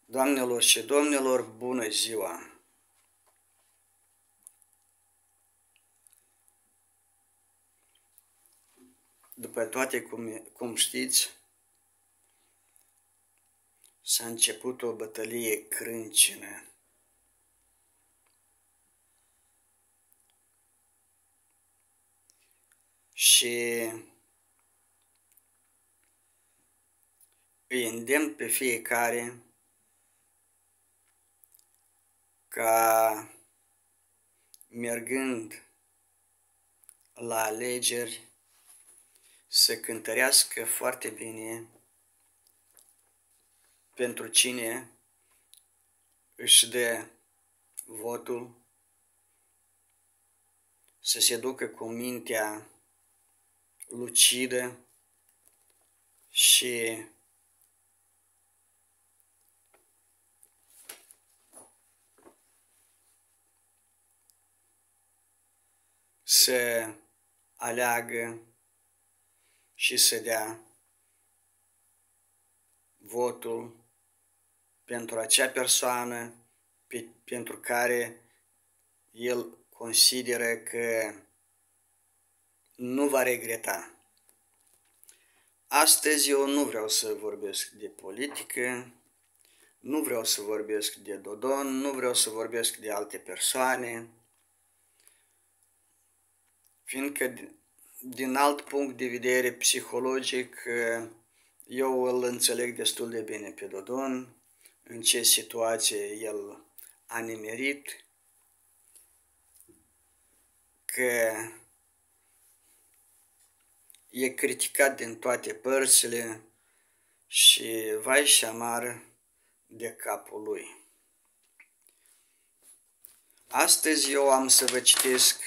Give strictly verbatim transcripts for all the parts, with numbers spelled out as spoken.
Doamnelor și domnilor, bună ziua! După toate cum, cum știți, s-a început o bătălie crâncenă. Și îi îndemn pe fiecare ca, mergând la alegeri, să cântărească foarte bine pentru cine își dă votul, să se ducă cu mintea lucidă și să aleagă și să dea votul pentru acea persoană pe, pentru care el consideră că nu va regreta. Astăzi eu nu vreau să vorbesc de politică, nu vreau să vorbesc de Dodon, nu vreau să vorbesc de alte persoane, fiindcă din alt punct de vedere psihologic eu îl înțeleg destul de bine pe Dodon, în ce situație el a nimerit, că e criticat din toate părțile și vai și amar de capul lui. Astăzi eu am să vă citesc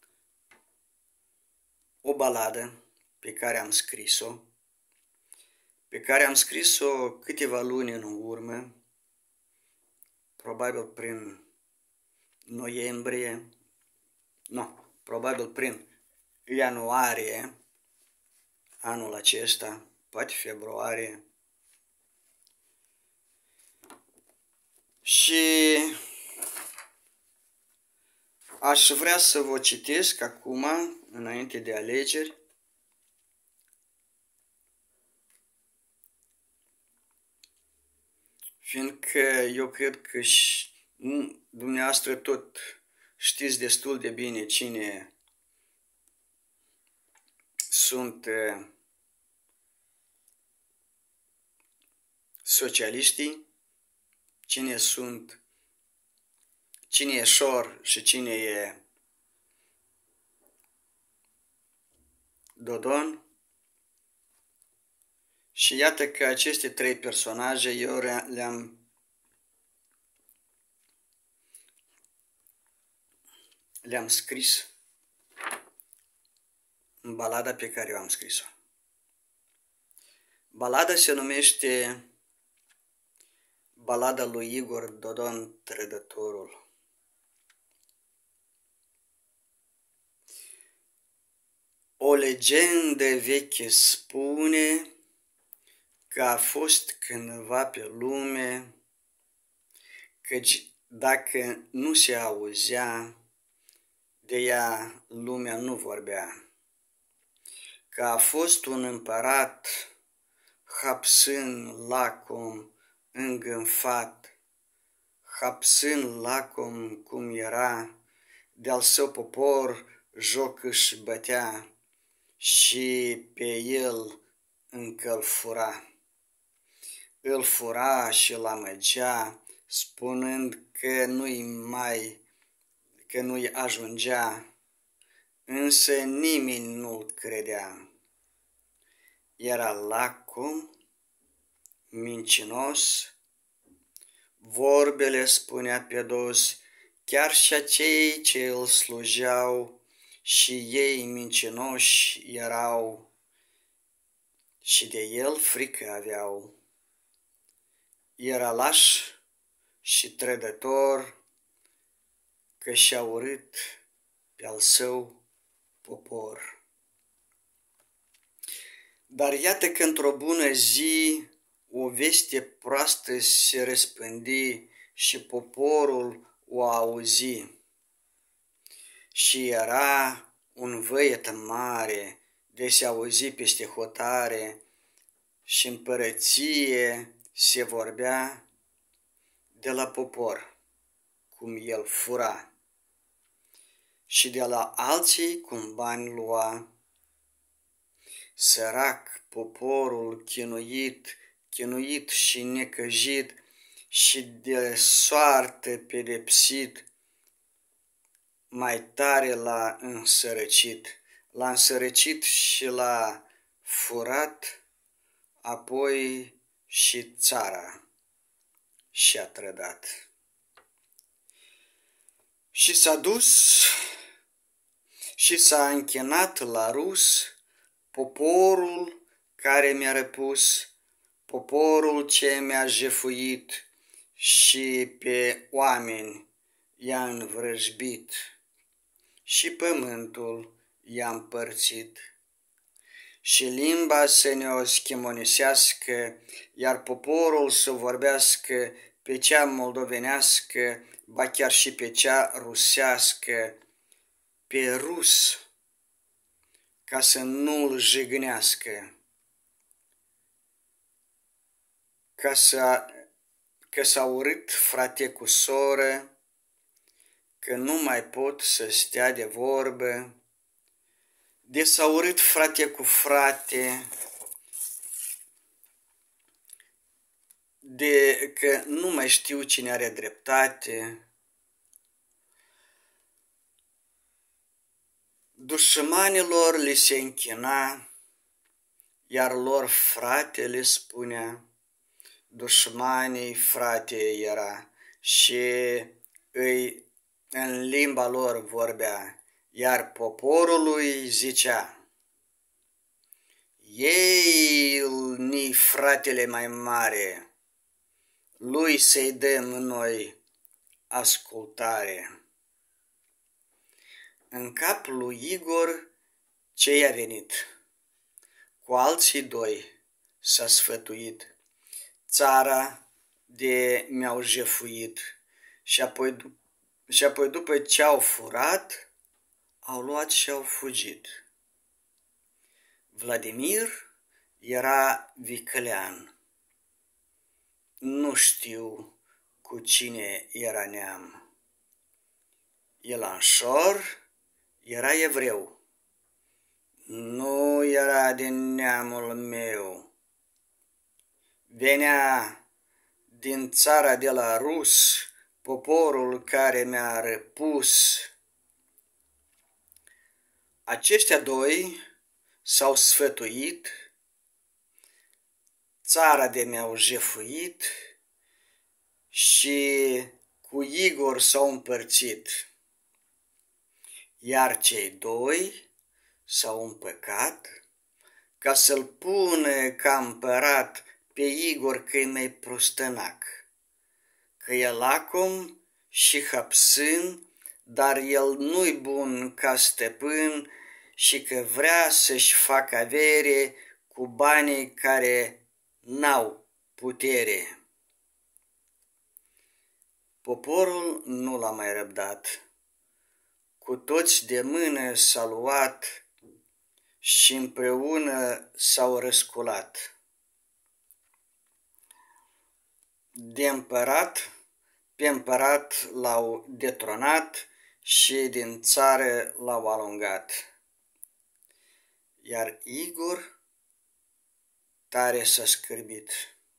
o baladă pe care am scris-o, pe care am scris-o câteva luni în urmă, probabil prin noiembrie, nu, probabil prin ianuarie anul acesta, poate februarie. Și aș vrea să vă citesc acum, înainte de alegeri, fiindcă eu cred că și dumneavoastră tot știți destul de bine cine sunt socialiștii, cine sunt, cine e Șor și cine e Dodon. Și iată că aceste trei personaje eu le-am le-am scris în balada pe care eu am scris-o. Balada se numește Balada lui Igor Dodon, Trădătorul. O legendă veche spune că a fost cândva pe lume, căci dacă nu se auzea, de ea lumea nu vorbea. Că a fost un împărat hapsân lacom, îngânfat, hapsân lacom cum era, de-al său popor joc își bătea și pe el încă îl fura. Îl fura și îl amăgea, spunând că nu-i mai, că nu-i ajungea, însă nimeni nu-l credea. Era lacom, mincinos, vorbele spunea pe dos, chiar și acei ce îl slujeau, și ei mincinoși erau, și de el frică aveau. Era laș și trădător, că și-a urât pe-al său popor. Dar iată că într-o bună zi o veste proastă se răspândi și poporul o auzi. Și era un văiet mare de se auzi peste hotare și împărăție se vorbea de la popor, cum el fura, și de la alții cum bani lua. Sărac poporul chinuit, chinuit și necăjit și de soartă pedepsit, mai tare l-a însărăcit, l-a însărăcit și l-a furat, apoi și țara și-a trădat. Și s-a dus și s-a închinat la rus poporul care mi-a răpus, poporul ce mi-a jefuit și pe oameni i-a învrăjbit și pământul i-a împărțit. Și limba să ne o schimonisească, iar poporul să vorbească pe cea moldovenească, ba chiar și pe cea rusească, pe rus, ca să nu-l jignească, ca să, că s-a urât frate cu soră, că nu mai pot să stea de vorbă, de s-a urât frate cu frate, de că nu mai știu cine are dreptate. Dușmanilor li se închina, iar lor frate le spunea, dușmanii frate era și îi în limba lor vorbea, iar poporului zicea, ei-ni fratele mai mare, lui să-i dăm noi ascultare. În capul lui Igor ce i-a venit? Cu alții doi s-a sfătuit, țara de mi-au jefuit și apoi, și apoi după ce au furat, au luat și au fugit. Vladimir era viclean, nu știu cu cine era neam. Elanșor era evreu, nu era din neamul meu. Venea din țara de la rus, poporul care mi-a răpus. Aceștia doi s-au sfătuit, țara de mi-au jefuit și cu Igor s-au împărțit. Iar cei doi s-au împăcat ca să-l pună ca împărat pe Igor că-i mai prostănac, că e lacom și hapsân, dar el nu-i bun ca stăpân și că vrea să-și facă avere cu banii care n-au putere. Poporul nu l-a mai răbdat, cu toți de mână s-a luat și împreună s-au răsculat. De împărat, pe împărat l-au detronat și din țară l-au alungat. Iar Igor tare s-a scârbit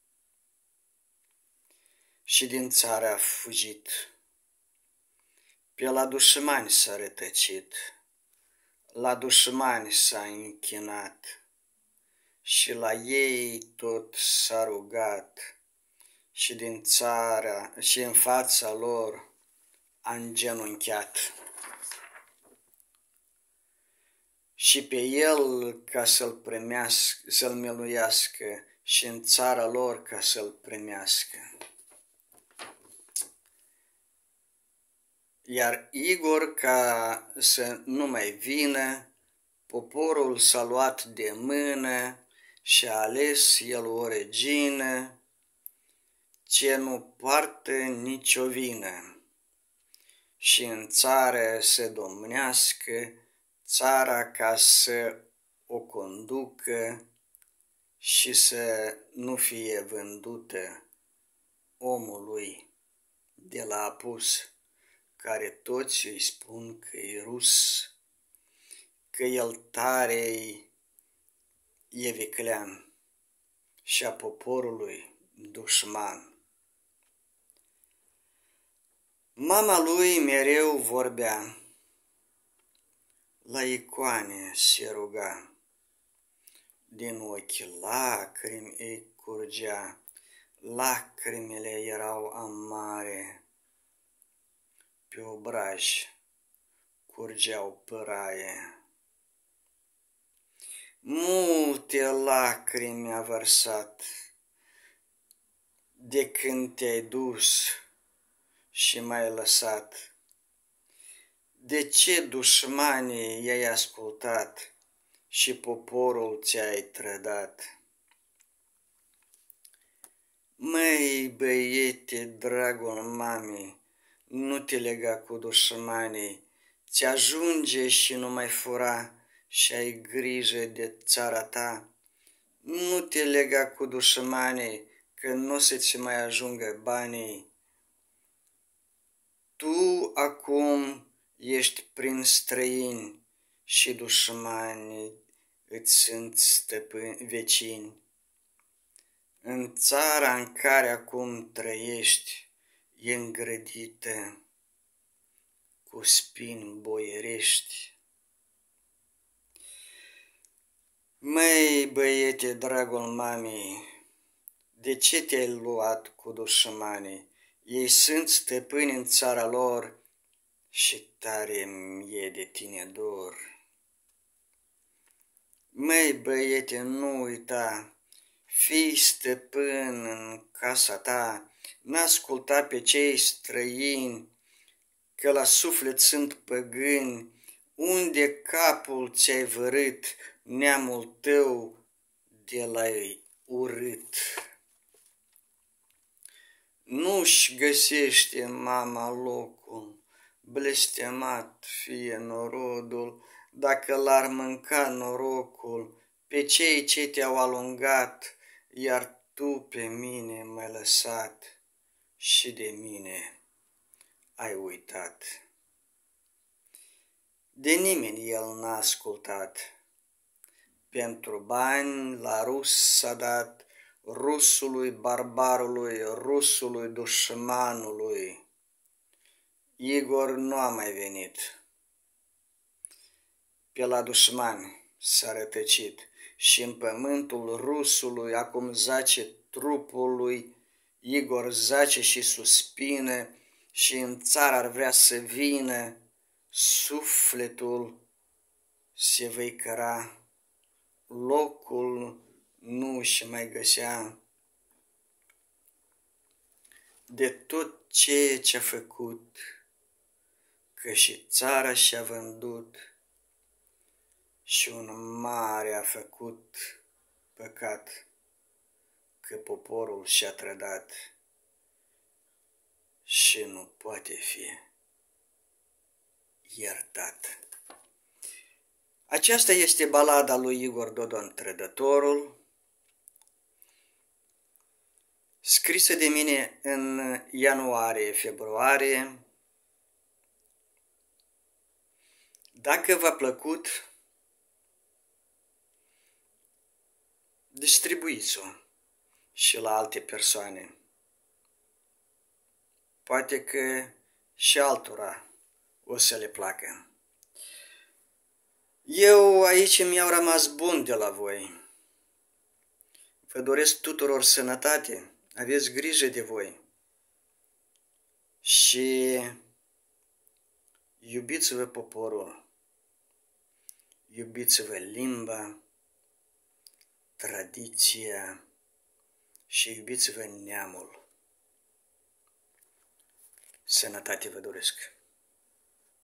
și din țară a fugit. Pe la dușmani s-a rătăcit, la dușmani s-a închinat și la ei tot s-a rugat și din țara și în fața lor a îngenunchiat. Și pe el ca să-l primească, să-l miluiască și în țara lor ca să-l primească. Iar Igor, ca să nu mai vină, poporul s-a luat de mână și-a ales el o regină ce nu poartă nicio vină și în țară să domnească țara ca să o conducă și să nu fie vândută omului de la apus, care toți îi spun că e rus, că el tare e viclean și a poporului dușman. Mama lui mereu vorbea, la icoane se ruga, din ochi lacrimi îi curgea, lacrimile erau amare, pe obraj curgeau păraie. Multe lacrimi a vărsat de când te-ai dus și m-ai lăsat. De ce dușmanii i-ai ascultat și poporul ți-ai trădat? Măi, băiete, dragul mamei, nu te lega cu dușmanii, ți ajunge și nu mai fura și ai grijă de țara ta. Nu te lega cu dușmanii, că nu o să-ți mai ajungă banii. Tu acum ești prin străini și dușmanii îți sunt stăpâni vecini. În țara în care acum trăiești e îngrădită cu spini boierești. Măi, băiete, dragul mamei, de ce te-ai luat cu dușmanii? Ei sunt stăpâni în țara lor și tare-mi e de tine dor. Măi, băiete, nu uita, fii stăpân în casa ta, n-asculta pe cei străini, că la suflet sunt păgâni. Unde capul ți-ai vărât, neamul tău de l-ai urât. Nu-și găsește mama locul, blestemat fie norodul, dacă l-ar mânca norocul pe cei ce te-au alungat, iar tu pe mine m-ai lăsat și de mine ai uitat. De nimeni el n-a ascultat, pentru bani la rus s-a dat, rusului barbarului, rusului dușmanului. Igor nu a mai venit. Pe la dușmani s-a rătăcit și în pământul rusului acum zace trupul lui. Igor zace și suspină și în țară ar vrea să vină. Sufletul se văicăra, locul nu-și mai găsea. De tot ceea ce-a făcut, că și țara și-a vândut și un mare a făcut păcat, că poporul și-a trădat și nu poate fi iertat. Aceasta este balada lui Igor Dodon, Trădătorul, scrisă de mine în ianuarie-februarie. Dacă v-a plăcut, distribuiți-o și la alte persoane. Poate că și altora o să le placă. Eu aici mi-au rămas bun de la voi. Vă doresc tuturor sănătate, aveți grijă de voi și iubiți-vă poporul, iubiți-vă limba, tradiția și iubiți-vă neamul. Sănătate vă doresc!